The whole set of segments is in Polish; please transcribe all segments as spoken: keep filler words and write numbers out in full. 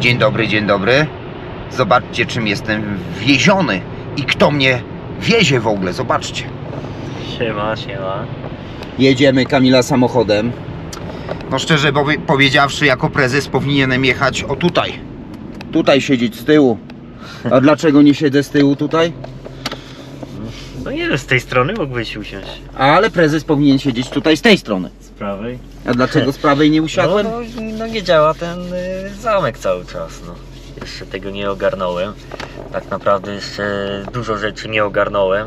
Dzień dobry, dzień dobry. Zobaczcie, czym jestem wieziony i kto mnie wiezie w ogóle, zobaczcie. Siema, siema. Jedziemy Kamila samochodem. No szczerze powiedziawszy, jako prezes powinienem jechać o tutaj. Tutaj siedzieć z tyłu. A dlaczego nie siedzę z tyłu tutaj? No nie wiem, z tej strony mógłbyś usiąść. Ale prezes powinien siedzieć tutaj z tej strony. Z prawej? A dlaczego z prawej nie usiadłem? No, no, no nie działa ten y, zamek cały czas, no. Jeszcze tego nie ogarnąłem. Tak naprawdę jeszcze dużo rzeczy nie ogarnąłem.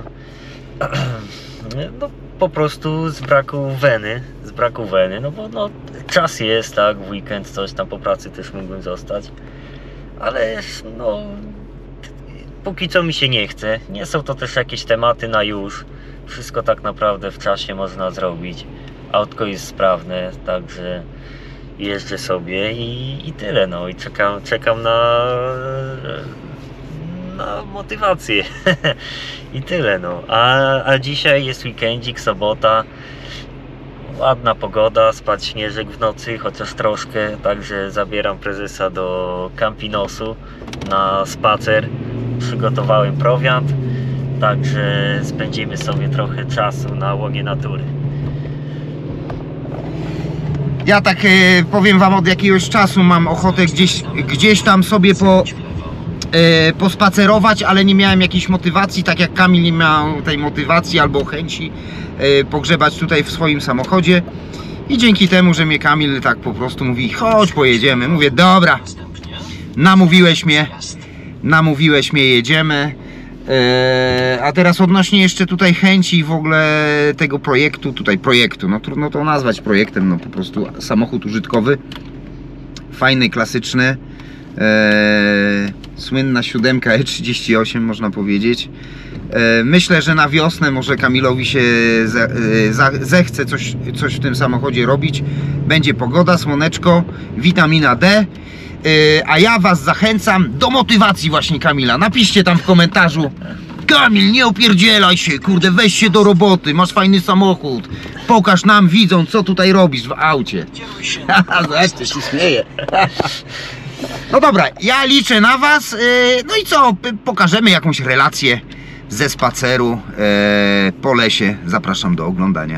No po prostu z braku weny, z braku weny, no bo no, czas jest, tak, w weekend coś tam po pracy też mógłbym zostać. Ale no, póki co mi się nie chce. Nie są to też jakieś tematy na już. Wszystko tak naprawdę w czasie można zrobić. Autko jest sprawne, także jeżdżę sobie i, i tyle, no i czekam, czekam na, na motywację i tyle, no. A, a dzisiaj jest weekendzik, sobota, ładna pogoda, spadł śnieżek w nocy, chociaż troszkę, także zabieram prezesa do Campinosu na spacer, przygotowałem prowiant, także spędzimy sobie trochę czasu na łonie natury. Ja tak e, powiem wam, od jakiegoś czasu mam ochotę gdzieś, gdzieś tam sobie po, e, pospacerować, ale nie miałem jakiejś motywacji, tak jak Kamil nie miał tej motywacji albo chęci e, pogrzebać tutaj w swoim samochodzie. I dzięki temu, że mnie Kamil tak po prostu mówi, chodź pojedziemy, mówię, dobra, namówiłeś mnie, namówiłeś mnie, jedziemy. Eee, a teraz odnośnie jeszcze tutaj chęci w ogóle tego projektu, tutaj projektu, no trudno to nazwać projektem, no po prostu samochód użytkowy, fajny, klasyczny, eee, słynna siódemka E trzydzieści osiem można powiedzieć. Eee, myślę, że na wiosnę może Kamilowi się ze, za, zechce coś, coś w tym samochodzie robić, będzie pogoda, słoneczko, witamina D. A ja was zachęcam do motywacji właśnie Kamila. Napiszcie tam w komentarzu: Kamil, nie opierdzielaj się, kurde, weź się do roboty, masz fajny samochód, pokaż nam, widzom, co tutaj robisz w aucie. Zobaczcie, się śmieję. No dobra, ja liczę na was. No i co, pokażemy jakąś relację ze spaceru po lesie. Zapraszam do oglądania.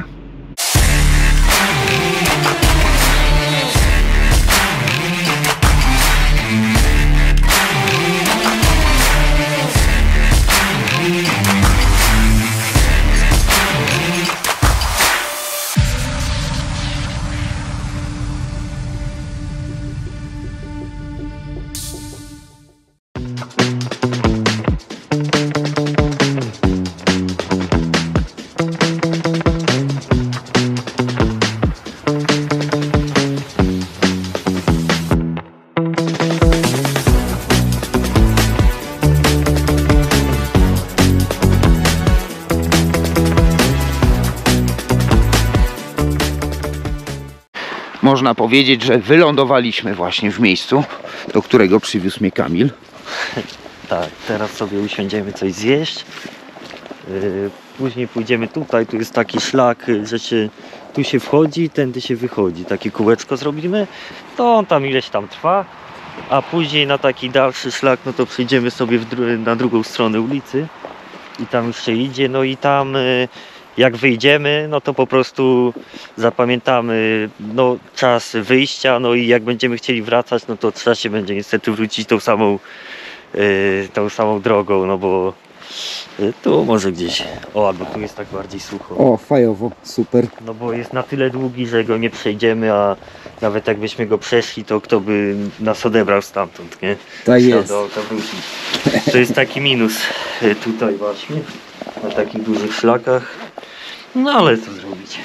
Można powiedzieć, że wylądowaliśmy właśnie w miejscu, do którego przywiózł mnie Kamil. Tak, teraz sobie usiądziemy coś zjeść. Yy, później pójdziemy tutaj, tu jest taki szlak, że się, tu się wchodzi, tędy się wychodzi. Takie kółeczko zrobimy, to on tam ileś tam trwa. A później na taki dalszy szlak, no to przyjdziemy sobie w dru na drugą stronę ulicy. I tam już się idzie, no i tam... Yy, jak wyjdziemy, no to po prostu zapamiętamy no, czas wyjścia, no i jak będziemy chcieli wracać, no to trzeba się będzie niestety wrócić tą samą, yy, tą samą drogą, no bo yy, tu może gdzieś, o, albo tu jest tak bardziej sucho. O, fajowo, super. No bo jest na tyle długi, że go nie przejdziemy, a nawet jakbyśmy go przeszli, to kto by nas odebrał stamtąd, nie? Tak jest. Do, to, to jest taki minus yy, tutaj właśnie, na takich dużych szlakach. No ale co zrobić?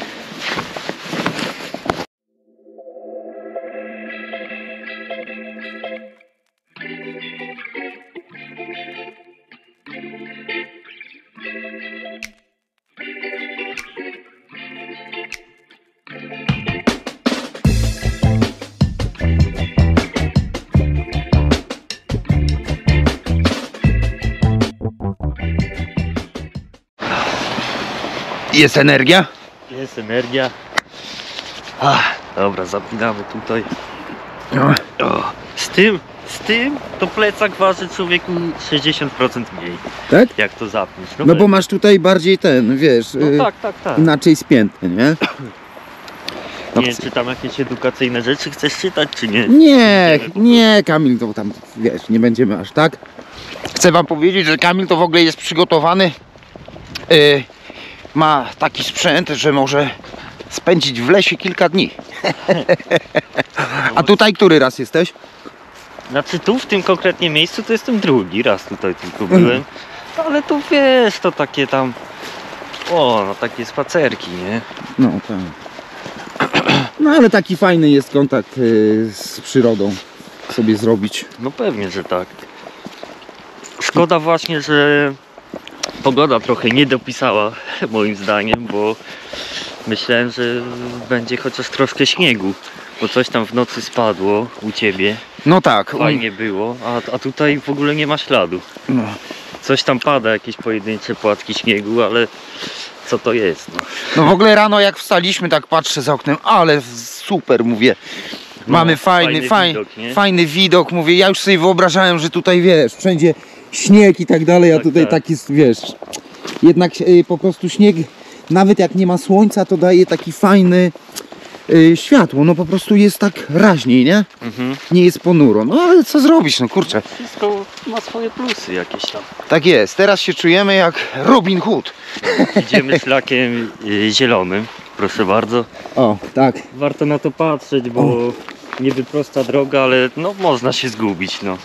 Jest energia? Jest energia. Ach, dobra, zapinamy tutaj. O, z tym, z tym, to plecak waży człowieku sześćdziesiąt procent mniej. Tak? Jak to zapniesz. No bo masz tutaj bardziej ten, wiesz, No y, tak, tak, tak. inaczej spięty, nie? Nie wiem, czy tam jakieś edukacyjne rzeczy chcesz czytać, czy nie? Nie, nie, Kamil, to tam, wiesz, nie będziemy aż tak. Chcę wam powiedzieć, że Kamil to w ogóle jest przygotowany. Yy, ma taki sprzęt, że może spędzić w lesie kilka dni. A tutaj który raz jesteś? Znaczy tu w tym konkretnie miejscu to jestem drugi raz tutaj tylko byłem. Ale tu wiesz, to takie tam... O, no takie spacerki, nie? No tak. No ale taki fajny jest kontakt y, z przyrodą sobie zrobić. No pewnie, że tak. Szkoda właśnie, że pogoda trochę nie dopisała moim zdaniem, bo myślałem, że będzie chociaż troszkę śniegu, bo coś tam w nocy spadło u ciebie, No tak. fajnie było, a, a tutaj w ogóle nie ma śladu. No. Coś tam pada, jakieś pojedyncze płatki śniegu, ale co to jest? No. No w ogóle rano jak wstaliśmy, tak patrzę za oknem, ale super, mówię. Mamy No, fajny, fajny fajny, widok, nie? fajny widok, mówię, ja już sobie wyobrażałem, że tutaj Wiesz, wszędzie śnieg i tak dalej, a Tak, tutaj tak. taki, wiesz, jednak y, po prostu śnieg, nawet jak nie ma słońca, to daje taki fajny y, światło, no po prostu jest tak raźniej, nie? Mhm. Nie jest ponuro, no ale co zrobisz, no kurczę. Wszystko ma swoje plusy jakieś tam. Tak jest, teraz się czujemy jak Robin Hood. Idziemy szlakiem y, zielonym, proszę bardzo. O, tak. Warto na to patrzeć, bo niby prosta droga, ale no można się zgubić, no.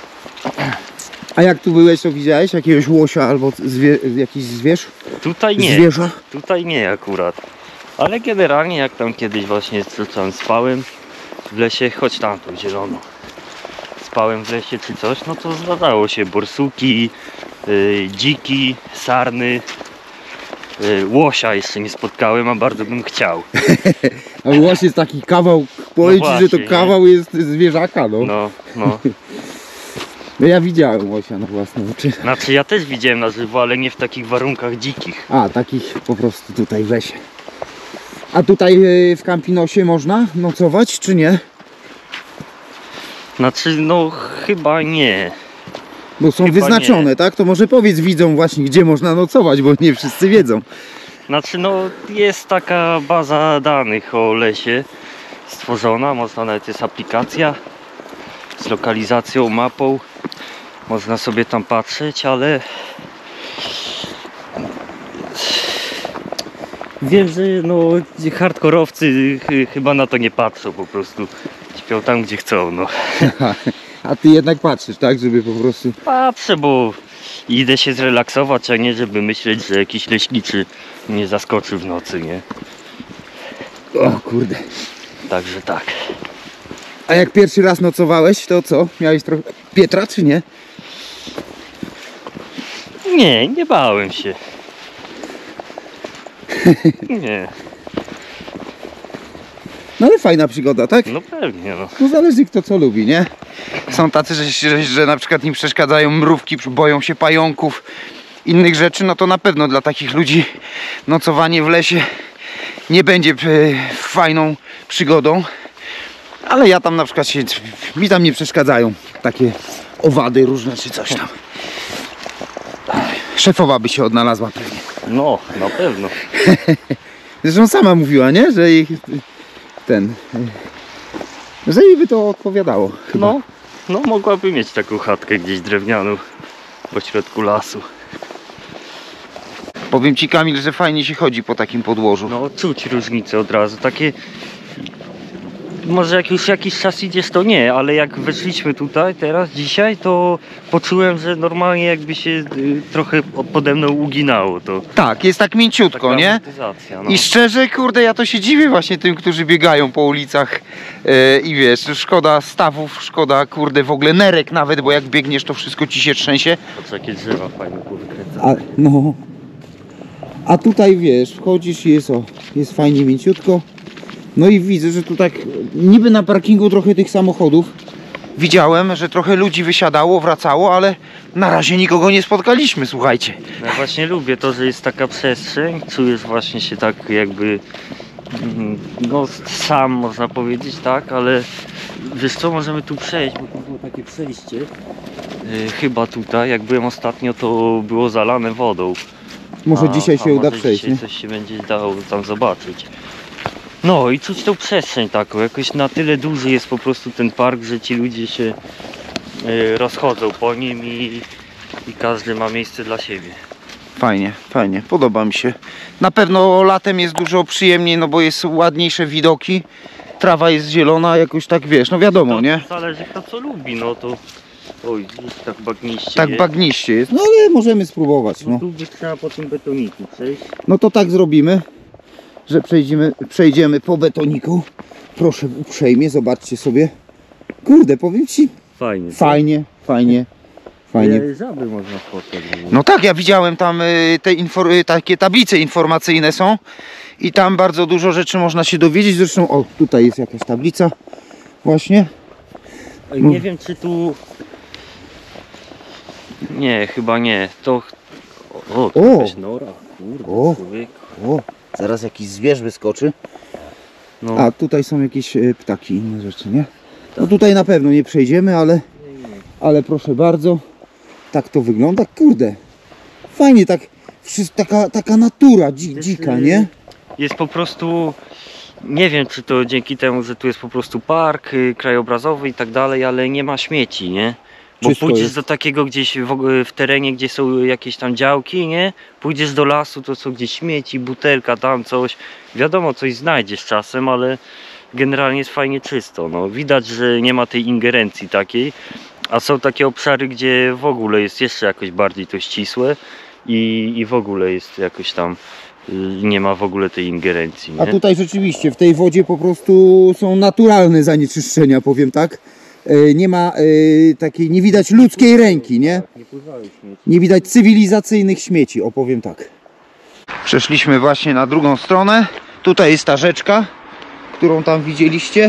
A jak tu byłeś, to widziałeś jakiegoś łosia albo zwie, jakiś zwierz? Tutaj nie, Zwierza? tutaj nie akurat. Ale generalnie jak tam kiedyś właśnie co tam spałem w lesie, choć tam tą zielono. Spałem w lesie czy coś, no to zdarzało się borsuki, yy, dziki, sarny. Yy, łosia jeszcze nie spotkałem, a bardzo bym chciał. A łoś jest taki kawał, powiem ci, że właśnie, to nie? kawał jest zwierzaka, no. No, no. No ja widziałem łosia na własne oczy. Znaczy ja też widziałem na żywo, ale nie w takich warunkach dzikich. A, takich po prostu tutaj w lesie. A tutaj y, w Campinosie można nocować, czy nie? Znaczy no chyba nie. Bo są Chyba wyznaczone, nie. tak? To może powiedz widzom właśnie, gdzie można nocować, bo nie wszyscy wiedzą. Znaczy no jest taka baza danych o lesie stworzona, można nawet jest aplikacja z lokalizacją, mapą. Można sobie tam patrzeć, ale wiem, że no hardkorowcy ch- chyba na to nie patrzą, po prostu śpią tam gdzie chcą, no. A ty jednak patrzysz, tak? Żeby po prostu... Patrzę, bo idę się zrelaksować, a nie żeby myśleć, że jakiś leśniczy mnie zaskoczy w nocy, nie? O kurde. Także tak. A jak pierwszy raz nocowałeś, to co? Miałeś trochę Pietra, czy nie? Nie, nie bałem się. Nie, No ale fajna przygoda, tak? no pewnie, no. No zależy kto co lubi, nie? Są tacy, że, że, że na przykład im przeszkadzają mrówki, boją się pająków, innych rzeczy, no to na pewno dla takich ludzi nocowanie w lesie nie będzie e, fajną przygodą. Ale ja tam na przykład się, mi tam nie przeszkadzają takie owady różne czy coś tam. Szefowa by się odnalazła pewnie. No, na pewno. Zresztą sama mówiła, nie? Że jej ten... Że jej by to odpowiadało chyba. No, no mogłaby mieć taką chatkę gdzieś drewnianą pośrodku lasu. Powiem ci, Kamil, że fajnie się chodzi po takim podłożu. No czuć różnicę od razu, takie... Może jak już jakiś czas idziesz to nie, ale jak weszliśmy tutaj teraz, dzisiaj, to poczułem, że normalnie jakby się y, trochę pode mną uginało to. Tak, jest tak mięciutko, Taka nie? amortyzacja, no. I szczerze, kurde, ja to się dziwię właśnie tym, którzy biegają po ulicach e, i wiesz, szkoda stawów, szkoda, kurde, w ogóle nerek nawet, bo jak biegniesz, to wszystko ci się trzęsie. Patrz, jakie drzewa fajne powykręcane. A, no. A tutaj wiesz, wchodzisz i jest o, jest fajnie mięciutko. No i widzę, że tu tak niby na parkingu trochę tych samochodów. Widziałem, że trochę ludzi wysiadało, wracało, ale na razie nikogo nie spotkaliśmy, słuchajcie. Ja właśnie lubię to, że jest taka przestrzeń, czujesz właśnie się tak jakby mm, no sam można powiedzieć, tak, ale wiesz co, możemy tu przejść, bo tu było takie przejście. Yy, chyba tutaj, jak byłem ostatnio, to było zalane wodą. Może a, dzisiaj a się uda może przejść, dzisiaj nie? coś się będzie dało tam zobaczyć. No i czuć tą przestrzeń taką, jakoś na tyle duży jest po prostu ten park, że ci ludzie się yy, rozchodzą po nim i, i każdy ma miejsce dla siebie. Fajnie, fajnie, podoba mi się. Na pewno latem jest dużo przyjemniej, no bo jest ładniejsze widoki. Trawa jest zielona, jakoś tak wiesz, no wiadomo, to, nie? Zależy kto co lubi, no to... Oj, gdzieś tak bagniście Tak jest. bagniście jest, no ale możemy spróbować, No no. tu by trzeba po tym betoniku przejść. No to tak zrobimy, że przejdziemy, przejdziemy po betoniku. Proszę uprzejmie, zobaczcie sobie. Kurde, powiem ci, Fajnie. co? fajnie, fajnie, fajnie. Ale żaby można spotkać. No tak, ja widziałem tam y, te infor y, takie tablice informacyjne są i tam bardzo dużo rzeczy można się dowiedzieć. Zresztą, o, tutaj jest jakaś tablica właśnie. Ej, nie wiem czy tu... Nie, chyba nie. To... O, to O! jakaś nora. Kurde, O! człowiek. O, zaraz jakiś zwierz wyskoczy. No. A tutaj są jakieś y, ptaki, inne rzeczy, nie? No tutaj na pewno nie przejdziemy, ale, ale proszę bardzo, tak to wygląda. Kurde, fajnie, tak, wszy- taka, taka natura dzi, Też, dzika, y, nie? Jest po prostu... Nie wiem czy to dzięki temu, że tu jest po prostu park y, krajobrazowy i tak dalej, ale nie ma śmieci, nie? Bo Czysto pójdziesz jest. do takiego gdzieś w, ogóle w terenie, gdzie są jakieś tam działki, nie? Pójdziesz do lasu, to są gdzieś śmieci, butelka, tam coś. Wiadomo, coś znajdziesz czasem, ale generalnie jest fajnie czysto. No, widać, że nie ma tej ingerencji takiej, a są takie obszary, gdzie w ogóle jest jeszcze jakoś bardziej to ścisłe i, i w ogóle jest jakoś tam, y, nie ma w ogóle tej ingerencji, nie? A tutaj rzeczywiście w tej wodzie po prostu są naturalne zanieczyszczenia, powiem tak. E, Nie ma e, takiej, nie widać ludzkiej ręki, nie? Nie pływają śmieci. Nie widać cywilizacyjnych śmieci, opowiem tak. Przeszliśmy właśnie na drugą stronę. Tutaj jest ta rzeczka, którą tam widzieliście.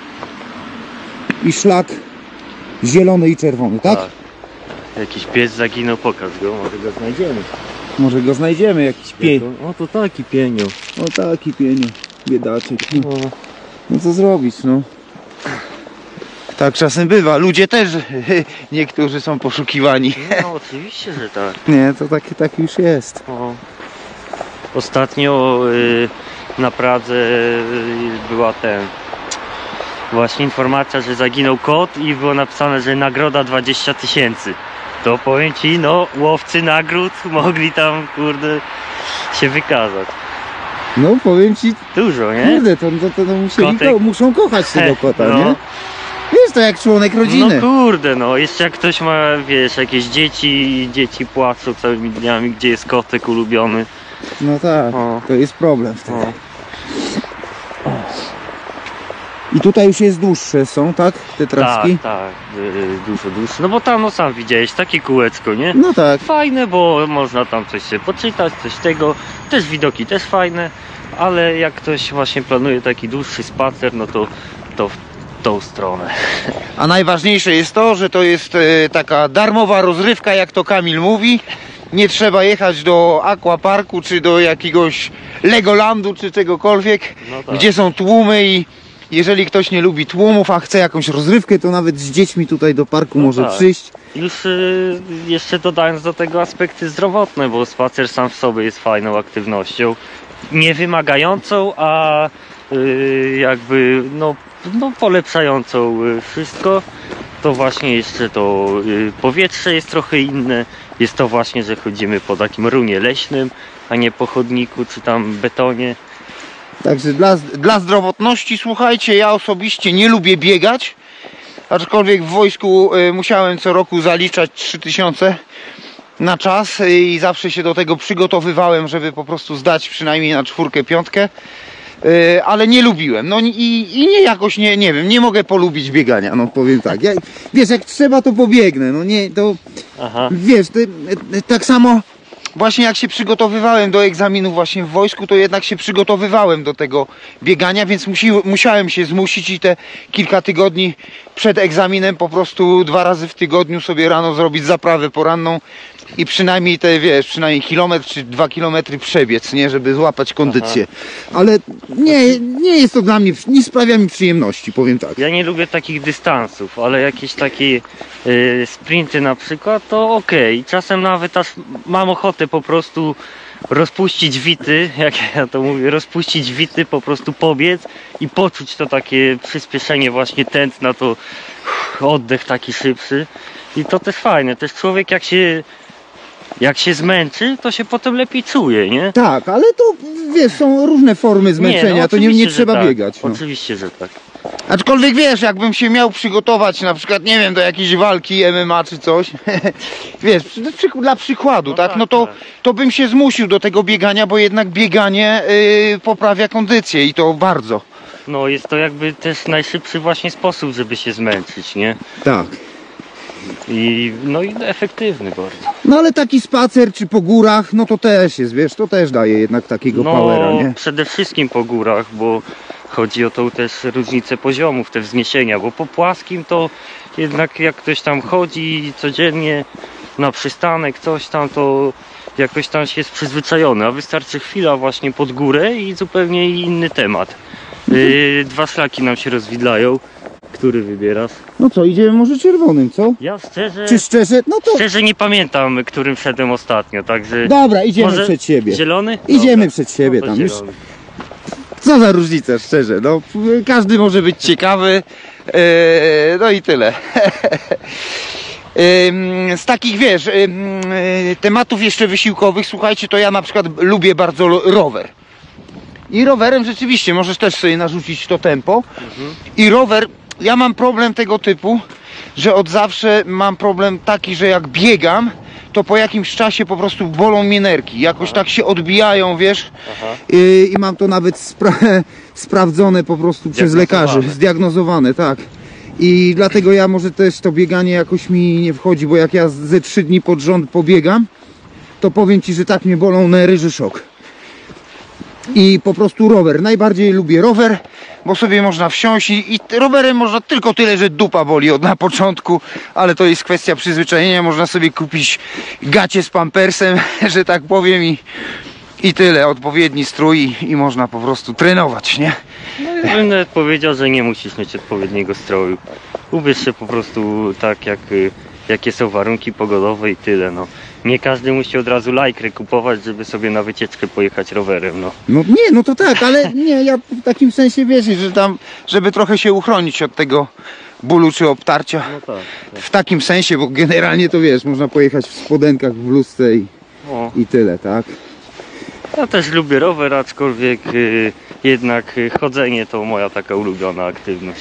I szlak zielony i czerwony, tak? Jakiś pies zaginął, pokaż go, może go znajdziemy. Może go znajdziemy, jakiś pień. O, to taki pienio. O taki pieniu, biedaczek. No, O, no co zrobić, no. Tak czasem bywa. Ludzie też, niektórzy są poszukiwani. no oczywiście, że tak. Nie, to tak, tak już jest. O. Ostatnio y, na Pradze y, była ten właśnie informacja, że zaginął kot i było napisane, że nagroda dwadzieścia tysięcy. To powiem ci, no łowcy nagród mogli tam kurde się wykazać. No powiem ci, Dużo, nie? kurde, to, to, to, to musieli Kotek. ko muszą kochać tego kota, no. nie? Jest to jak członek rodziny. No kurde, no jeszcze jak ktoś ma, wiesz, jakieś dzieci i dzieci płaczą całymi dniami, gdzie jest kotek ulubiony. No tak, O. to jest problem wtedy. O. I tutaj już jest dłuższe są, tak? Te traski? Tak, tak, y, dużo dłuższe. No bo tam, no sam widziałeś, takie kółeczko, nie? No tak. Fajne, bo można tam coś sobie poczytać, coś tego. Też widoki też fajne, ale jak ktoś właśnie planuje taki dłuższy spacer, no to, to w tą stronę. A najważniejsze jest to, że to jest e, taka darmowa rozrywka, jak to Kamil mówi. Nie trzeba jechać do aquaparku, czy do jakiegoś Legolandu, czy czegokolwiek, No tak. gdzie są tłumy i jeżeli ktoś nie lubi tłumów, a chce jakąś rozrywkę, to nawet z dziećmi tutaj do parku No może tak. przyjść. Już y, jeszcze dodając do tego aspekty zdrowotne, bo spacer sam w sobie jest fajną aktywnością, nie wymagającą, a y, jakby no, no polepszającą y, wszystko. To właśnie jeszcze to y, powietrze jest trochę inne. Jest to właśnie, że chodzimy po takim runie leśnym, a nie po chodniku czy tam betonie. Także dla, dla zdrowotności, słuchajcie, ja osobiście nie lubię biegać, aczkolwiek w wojsku y, musiałem co roku zaliczać trzy tysiące na czas y, i zawsze się do tego przygotowywałem, żeby po prostu zdać przynajmniej na czwórkę, piątkę, y, ale nie lubiłem, no i, i nie jakoś, nie, nie wiem, nie mogę polubić biegania, no powiem tak, ja, wiesz, jak trzeba to pobiegnę, no nie, to Aha. wiesz, ty, y, tak samo właśnie jak się przygotowywałem do egzaminu właśnie w wojsku, to jednak się przygotowywałem do tego biegania, więc musi, musiałem się zmusić i te kilka tygodni przed egzaminem po prostu dwa razy w tygodniu sobie rano zrobić zaprawę poranną i przynajmniej te, wiesz, przynajmniej kilometr czy dwa kilometry przebiec, nie, żeby złapać kondycję. Ale nie, nie jest to dla mnie, nie sprawia mi przyjemności, powiem tak. Ja nie lubię takich dystansów, ale jakieś takie y, sprinty na przykład, to okej. Okay. Czasem nawet aż mam ochotę po prostu rozpuścić wity, jak ja to mówię, rozpuścić wity, po prostu pobiec i poczuć to takie przyspieszenie właśnie tętna, to uff, oddech taki szybszy. I to też fajne, też człowiek jak się jak się zmęczy, to się potem lepiej czuje, nie? Tak, ale to wiesz, są różne formy zmęczenia, nie, no, to nie, nie oczywiście, trzeba że tak. biegać. No. Oczywiście, że tak. Aczkolwiek wiesz, jakbym się miał przygotować na przykład, nie wiem, do jakiejś walki M M A czy coś, wiesz, dla przykładu, No tak, tak, no to, tak. to bym się zmusił do tego biegania, bo jednak bieganie yy, poprawia kondycję i to bardzo. No jest to jakby też najszybszy właśnie sposób, żeby się zmęczyć, nie? Tak. I no i efektywny bardzo. No ale taki spacer czy po górach, no to też jest, wiesz, to też daje jednak takiego No powera, nie? przede wszystkim po górach, bo chodzi o tą też różnicę poziomów, te wzniesienia, bo po płaskim to jednak jak ktoś tam chodzi codziennie na przystanek, coś tam, to jakoś tam się jest przyzwyczajony, a wystarczy chwila właśnie pod górę i zupełnie inny temat. Yy, dwa szlaki nam się rozwidlają. Który wybierasz? No co, idziemy może czerwonym, co? Ja szczerze, Czy szczerze? No to... szczerze nie pamiętam, którym szedłem ostatnio, także... Dobra, idziemy może przed siebie. Zielony? Idziemy Dobra. przed siebie No to tam już. zielony. Co za różnica, szczerze, no każdy może być ciekawy, yy, no i tyle. Ym, Z takich, wiesz, ym, yy, tematów jeszcze wysiłkowych, słuchajcie, to ja na przykład lubię bardzo lo- rower. I rowerem rzeczywiście możesz też sobie narzucić to tempo. Mhm. I rower, ja mam problem tego typu, że od zawsze mam problem taki, że jak biegam, to po jakimś czasie po prostu bolą mnie nerki. Jakoś tak się odbijają, wiesz. Aha. I, i mam to nawet spra- sprawdzone po prostu przez Zdiagnozowane. lekarzy, zdiagnozowane, tak. I dlatego ja może też to bieganie jakoś mi nie wchodzi, bo jak ja ze trzy dni pod rząd pobiegam, to powiem ci, że tak mnie bolą nery, że szok. I po prostu rower. Najbardziej lubię rower, bo sobie można wsiąść i, i rowerem można tylko tyle, że dupa boli od na początku, ale to jest kwestia przyzwyczajenia. Można sobie kupić gacie z pampersem, że tak powiem, i, i tyle. Odpowiedni strój i, i można po prostu trenować, nie? No ja bym nawet powiedział, że nie musisz mieć odpowiedniego stroju. Ubierz się po prostu tak, jak, y, jakie są warunki pogodowe i tyle, no. Nie każdy musi od razu lajkry kupować, żeby sobie na wycieczkę pojechać rowerem, no. No nie, no to tak, ale nie, ja w takim sensie wiesz, że tam, żeby trochę się uchronić od tego bólu czy obtarcia. No tak. W takim sensie, bo generalnie to wiesz, można pojechać w spodenkach, w bluzce i, O, i tyle, tak? ja też lubię rower, aczkolwiek y, jednak y, chodzenie to moja taka ulubiona aktywność.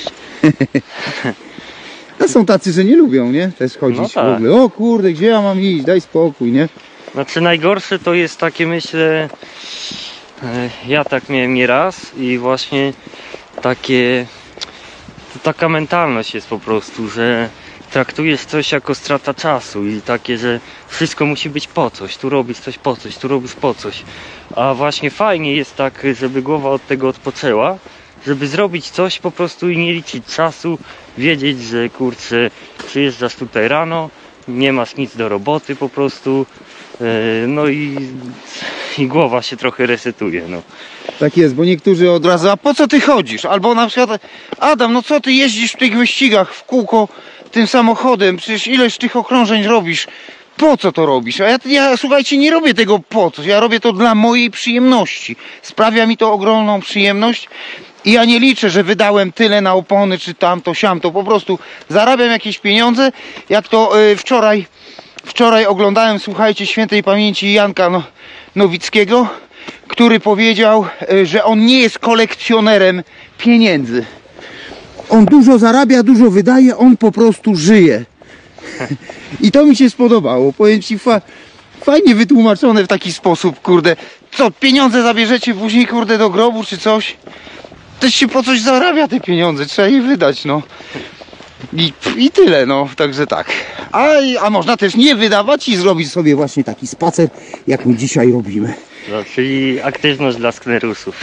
No są tacy, że nie lubią, nie? Też chodzić No tak. w ogóle. O kurde, gdzie ja mam iść? Daj spokój, nie? Znaczy najgorsze to jest takie, myślę, e, ja tak miałem nieraz i właśnie takie, to taka mentalność jest po prostu, że traktujesz coś jako strata czasu i takie, że wszystko musi być po coś, tu robisz coś po coś, tu robisz po coś, a właśnie fajnie jest tak, żeby głowa od tego odpoczęła, żeby zrobić coś po prostu i nie liczyć czasu, wiedzieć, że kurczę, przyjeżdżasz tutaj rano, nie masz nic do roboty po prostu, no i, i głowa się trochę resetuje, no. Tak jest, bo niektórzy od razu, a po co ty chodzisz? Albo na przykład, Adam, no co ty jeździsz w tych wyścigach w kółko tym samochodem? Przecież ileż tych okrążeń robisz? Po co to robisz? A ja, ja, słuchajcie, nie robię tego po coś. Ja robię to dla mojej przyjemności. Sprawia mi to ogromną przyjemność. I ja nie liczę, że wydałem tyle na opony, czy tamto, siamto. Po prostu zarabiam jakieś pieniądze. Jak to yy, wczoraj, wczoraj oglądałem, słuchajcie, świętej pamięci Janka no, Nowickiego, który powiedział, yy, że on nie jest kolekcjonerem pieniędzy. On dużo zarabia, dużo wydaje, on po prostu żyje. I to mi się spodobało. Powiem ci, fa fajnie wytłumaczone w taki sposób, kurde. Co, pieniądze zabierzecie później, kurde, do grobu czy coś? Też się po coś zarabia te pieniądze, trzeba je wydać, no. I, i tyle, no, także tak. A, a można też nie wydawać i zrobić sobie właśnie taki spacer, jak my dzisiaj robimy. No, czyli aktywność dla sknerusów.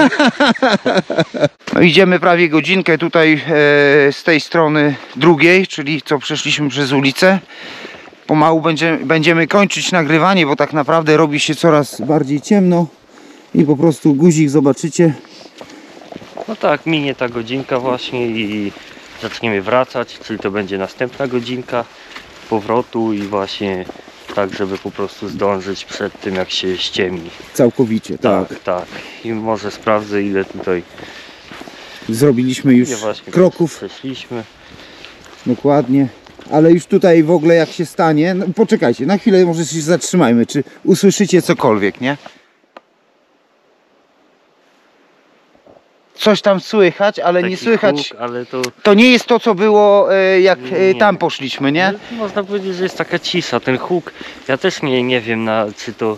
No, idziemy prawie godzinkę tutaj e, z tej strony drugiej, czyli co przeszliśmy przez ulicę. pomału będziemy, będziemy kończyć nagrywanie, bo tak naprawdę robi się coraz bardziej ciemno i po prostu guzik zobaczycie. No tak, minie ta godzinka właśnie i zaczniemy wracać, czyli to będzie następna godzinka powrotu i właśnie tak, żeby po prostu zdążyć przed tym, jak się ściemni. Całkowicie, tak. Tak, tak. I może sprawdzę, ile tutaj Zrobiliśmy już nie, właśnie kroków. przeszliśmy. Dokładnie. Ale już tutaj w ogóle jak się stanie, no poczekajcie, na chwilę może się zatrzymajmy, czy usłyszycie cokolwiek, nie? Coś tam słychać, ale Taki nie słychać. huk, ale to To nie jest to, co było e, jak e, Nie. tam poszliśmy, nie? no, można powiedzieć, że jest taka cisza. Ten huk, ja też nie, nie wiem na czy to.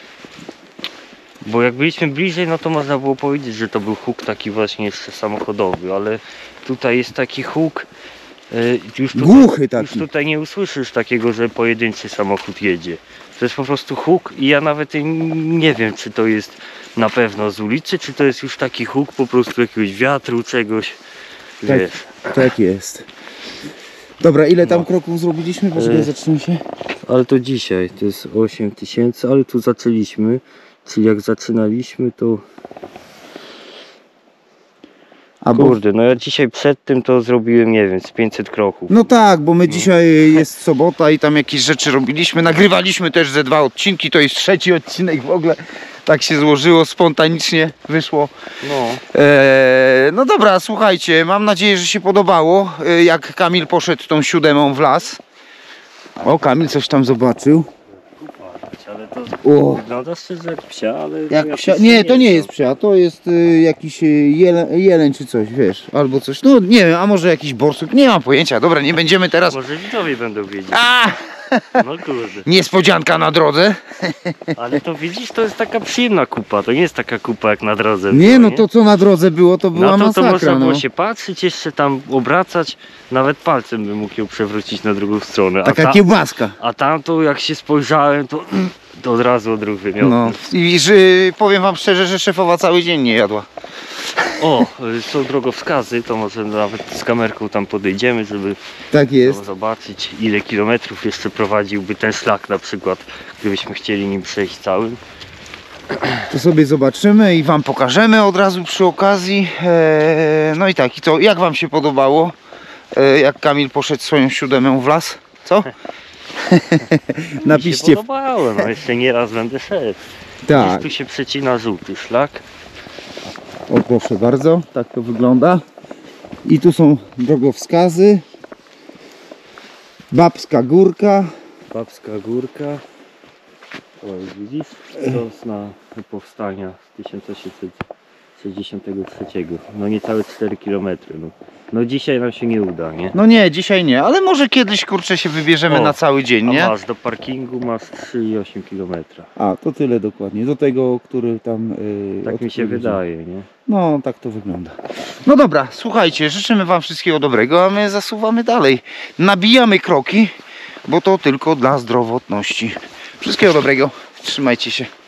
Bo jak byliśmy bliżej, no to można było powiedzieć, że to był huk taki właśnie jeszcze samochodowy, ale tutaj jest taki huk. y, Już tutaj, Głuchy taki. już tutaj nie usłyszysz takiego, że pojedynczy samochód jedzie. To jest po prostu huk i ja nawet nie wiem, czy to jest na pewno z ulicy, czy to jest już taki huk po prostu jakiegoś wiatru, czegoś. Tak. Wiesz. Tak jest. Dobra, ile tam No. kroków zrobiliśmy? Poczekaj, Y- zaczniemy się. Ale to dzisiaj, to jest osiem tysięcy, ale tu zaczęliśmy, czyli jak zaczynaliśmy to... Albo... Kurde, no ja dzisiaj przed tym to zrobiłem, nie wiem, z pięćset kroków. No tak, bo my dzisiaj jest sobota i tam jakieś rzeczy robiliśmy. Nagrywaliśmy też ze dwa odcinki, to jest trzeci odcinek w ogóle. Tak się złożyło, spontanicznie wyszło. No, Eee, no dobra, słuchajcie, mam nadzieję, że się podobało, e, jak Kamil poszedł tą siódemą w las. O, Kamil coś tam zobaczył. ale to O, wygląda szczerze jak psia, ale... jak ja psia... psa Nie, to nie znam. jest psia, to jest y, jakiś y, jele, jeleń czy coś, wiesz, albo coś. No nie wiem, a może jakiś borsuk, nie mam pojęcia. Dobra, nie będziemy teraz... Może widzowie będą wiedzieć. A! No kurde. Niespodzianka na drodze. Ale to widzisz, to jest taka przyjemna kupa, to nie jest taka kupa jak na drodze. Nie, była, no to co na drodze było, to była Na to, to masakra, można było no. się patrzeć, jeszcze tam obracać, nawet palcem bym mógł ją przewrócić na drugą stronę. A, Taka ta, kiełbaska. a tamto jak się spojrzałem, to, to od razu odruch wymiotny. No. I że, powiem wam szczerze, że szefowa cały dzień nie jadła. O, y, są drogowskazy, to może nawet z kamerką tam podejdziemy, żeby Tak jest. zobaczyć, ile kilometrów jeszcze prowadziłby ten szlak na przykład, gdybyśmy chcieli nim przejść całym. To sobie zobaczymy i wam pokażemy od razu przy okazji. Eee, no i tak, i to jak wam się podobało? Eee, jak Kamil poszedł swoją siódemą w las? Co? Mi się Napiszcie. podobało, no jeszcze nie raz będę szedł. Tak. Tu się przecina żółty szlak. O proszę bardzo, tak to wygląda. I tu są drogowskazy. Babska Górka. Babska Górka. O, widzisz? Sosna powstania z tysiąc osiemset sześćdziesiątego trzeciego. No niecałe cztery kilometry. No. no dzisiaj nam się nie uda, nie? No nie, dzisiaj nie, ale może kiedyś kurczę się wybierzemy O, na cały dzień, A nie? masz do parkingu masz trzy i osiem kilometra. A, to tyle dokładnie. Do tego, który tam... Yy, Tak mi się wydaje, nie? No, tak to wygląda. No dobra, słuchajcie, życzymy wam wszystkiego dobrego, a my zasuwamy dalej. Nabijamy kroki, bo to tylko dla zdrowotności. Wszystkiego dobrego, trzymajcie się.